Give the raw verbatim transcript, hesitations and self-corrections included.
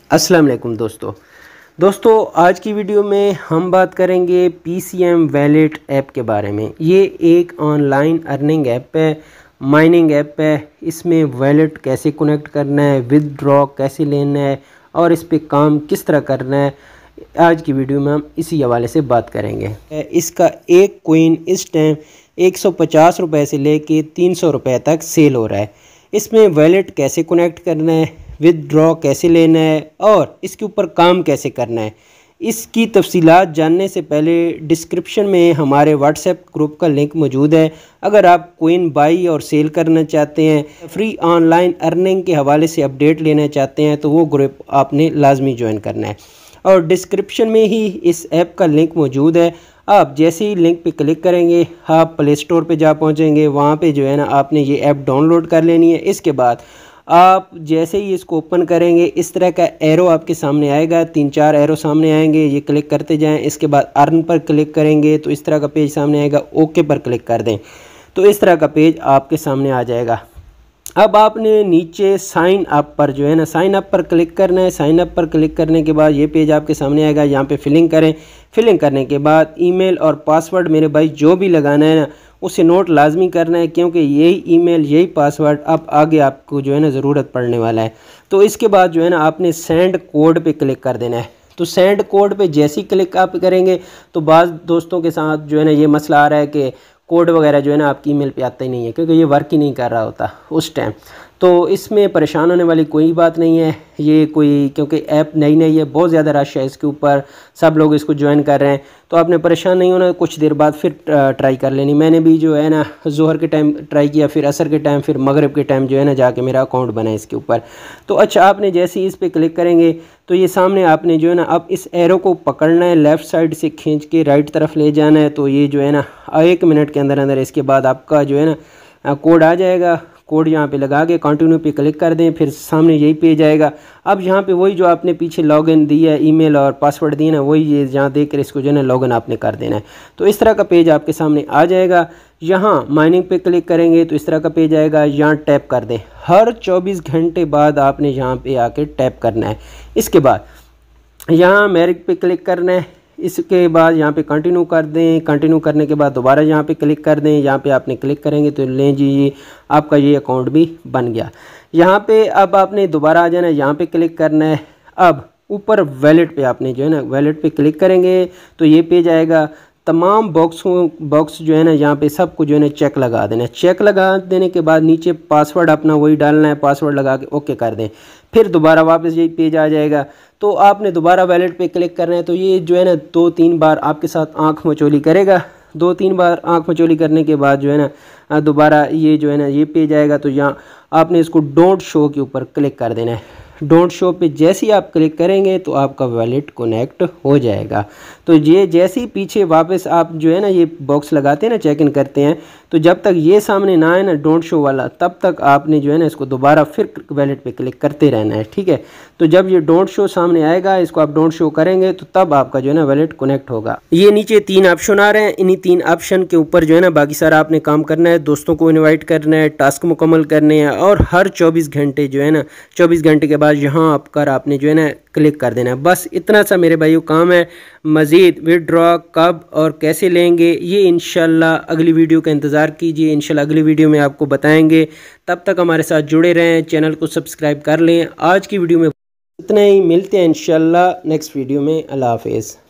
अस्सलाम वालेकुम दोस्तों दोस्तों आज की वीडियो में हम बात करेंगे P C M wallet app के बारे में। ये एक ऑनलाइन अर्निंग ऐप है, माइनिंग ऐप है। इसमें वैलेट कैसे कनेक्ट करना है, विदड्रॉ कैसे लेना है और इस पे काम किस तरह करना है, आज की वीडियो में हम इसी हवाले से बात करेंगे। इसका एक कोइन इस टाइम एक सौ पचास रुपये से लेके तीन सौ रुपये तक सेल हो रहा है। इसमें वैलेट कैसे कनेक्ट करना है, विदड्रॉ कैसे लेना है और इसके ऊपर काम कैसे करना है, इसकी तफसीलात जानने से पहले डिस्क्रिप्शन में हमारे व्हाट्सएप ग्रुप का लिंक मौजूद है। अगर आप कोइन बाई और सेल करना चाहते हैं, फ्री ऑनलाइन अर्निंग के हवाले से अपडेट लेना चाहते हैं तो वो ग्रुप आपने लाजमी ज्वाइन करना है और डिस्क्रिप्शन में ही इस ऐप का लिंक मौजूद है। आप जैसे ही लिंक पे क्लिक करेंगे आप प्ले स्टोर पे जा पहुंचेंगे। वहाँ पे जो है ना आपने ये ऐप डाउनलोड कर लेनी है। इसके बाद आप जैसे ही इसको ओपन करेंगे इस तरह का एरो आपके सामने आएगा, तीन चार एरो सामने आएंगे, ये क्लिक करते जाएं। इसके बाद अर्न पर क्लिक करेंगे तो इस तरह का पेज सामने आएगा, ओके पर क्लिक कर दें तो इस तरह का पेज आपके सामने आ जाएगा। अब आपने नीचे साइन अप पर जो है ना साइन अप पर क्लिक करना है। साइन अप पर क्लिक करने के बाद ये पेज आपके सामने आएगा, यहाँ पे फिलिंग करें। फिलिंग करने के बाद ईमेल और पासवर्ड मेरे भाई जो भी लगाना है ना उसे नोट लाजमी करना है, क्योंकि यही ईमेल यही पासवर्ड अब आगे आपको जो है ना ज़रूरत पड़ने वाला है। तो इसके बाद जो है ना आपने सेंड कोड पे क्लिक कर देना है। तो सेंड कोड पे जैसे ही क्लिक आप करेंगे तो बाज़ दोस्तों के साथ जो है ना ये मसला आ रहा है कि कोड वगैरह जो है ना आपकी ईमेल पे आता ही नहीं है, क्योंकि ये वर्क ही नहीं कर रहा होता उस टाइम। तो इसमें परेशान होने वाली कोई बात नहीं है। ये कोई क्योंकि ऐप नई नई है, बहुत ज़्यादा रश है इसके ऊपर, सब लोग इसको ज्वाइन कर रहे हैं, तो आपने परेशान नहीं होना। कुछ देर बाद फिर ट्राई कर लेनी। मैंने भी जो है ना ज़ोहर के टाइम ट्राई किया, फिर असर के टाइम, फिर मगरिब के टाइम जो है ना जाके मेरा अकाउंट बना है इसके ऊपर। तो अच्छा, आपने जैसे ही इस पर क्लिक करेंगे तो ये सामने आपने जो है ना अब इस एरो को पकड़ना है, लेफ़्ट साइड से खींच के राइट तरफ ले जाना है। तो ये जो है ना एक मिनट के अंदर अंदर इसके बाद आपका जो है ना कोड आ जाएगा। कोड यहाँ पे लगा के कंटिन्यू पे क्लिक कर दें, फिर सामने यही पेज आएगा। अब यहाँ पे वही जो आपने पीछे लॉगिन दिया है, ईमेल और पासवर्ड दिया ना, वही ये जहाँ देख कर इसको जो है ना लॉगिन आपने कर देना है। तो इस तरह का पेज आपके सामने आ जाएगा। यहाँ माइनिंग पे क्लिक करेंगे तो इस तरह का पेज आएगा, यहाँ टैप कर दें। हर चौबीस घंटे बाद आपने यहाँ पर आके टैप करना है। इसके बाद यहाँ मैरिज पे क्लिक करना है। इसके बाद यहाँ पे कंटिन्यू कर दें। कंटिन्यू करने के बाद दोबारा यहाँ पे क्लिक कर दें। यहाँ पे आपने क्लिक करेंगे तो लें जी ये आपका ये अकाउंट भी बन गया। यहाँ पे अब आपने दोबारा आ जाना है, यहाँ पे क्लिक करना है। अब ऊपर वैलेट पे आपने जो है ना वैलेट पे क्लिक करेंगे तो ये पेज आएगा। तमाम बॉक्सों बॉक्स जो है ना यहाँ पे सबको जो है ना चेक लगा देना है। चेक लगा देने के बाद नीचे पासवर्ड अपना वही डालना है, पासवर्ड लगा के ओके कर दें। फिर दोबारा वापस यही पेज आ जाएगा। तो आपने दोबारा वैलेट पे क्लिक करना है। तो ये जो है ना दो तीन बार आपके साथ आंख मचोली करेगा। दो तीन बार आंख मचोली करने के बाद जो है ना दोबारा ये जो है ना ये पेज आएगा। तो यहाँ आपने इसको डोंट शो के ऊपर क्लिक कर देना है। डोंट शो पे जैसे ही आप क्लिक करेंगे तो आपका वैलेट कनेक्ट हो जाएगा। तो ये जैसे ही पीछे वापस आप जो है ना ये बॉक्स लगाते हैं ना, चेक इन करते हैं, तो जब तक ये सामने ना आए ना डोंट शो वाला, तब तक आपने जो है ना इसको दोबारा फिर वैलेट पे क्लिक करते रहना है, ठीक है। तो जब ये डोंट शो सामने आएगा, इसको आप डोंट शो करेंगे तो तब आपका जो है ना वैलेट कनेक्ट होगा। ये नीचे तीन ऑप्शन आ रहे हैं, इन्हीं तीन ऑप्शन के ऊपर जो है ना बाकी सारा आपने काम करना है। दोस्तों को इन्वाइट करना है, टास्क मुकम्मल करने हैं और हर चौबीस घंटे जो है ना चौबीस घंटे के बाद यहाँ आपकर आपने जो है ना क्लिक कर देना है। बस इतना सा मेरे भाइयों काम है। मज़ीद विदड्रॉ कब और कैसे लेंगे ये इंशाल्लाह अगली वीडियो का इंतज़ार कीजिए। इंशाल्लाह अगली वीडियो में आपको बताएंगे। तब तक हमारे साथ जुड़े रहें, चैनल को सब्सक्राइब कर लें। आज की वीडियो में इतना ही, मिलते हैं इंशाल्लाह नेक्स्ट वीडियो में। अल्लाह हाफिज़।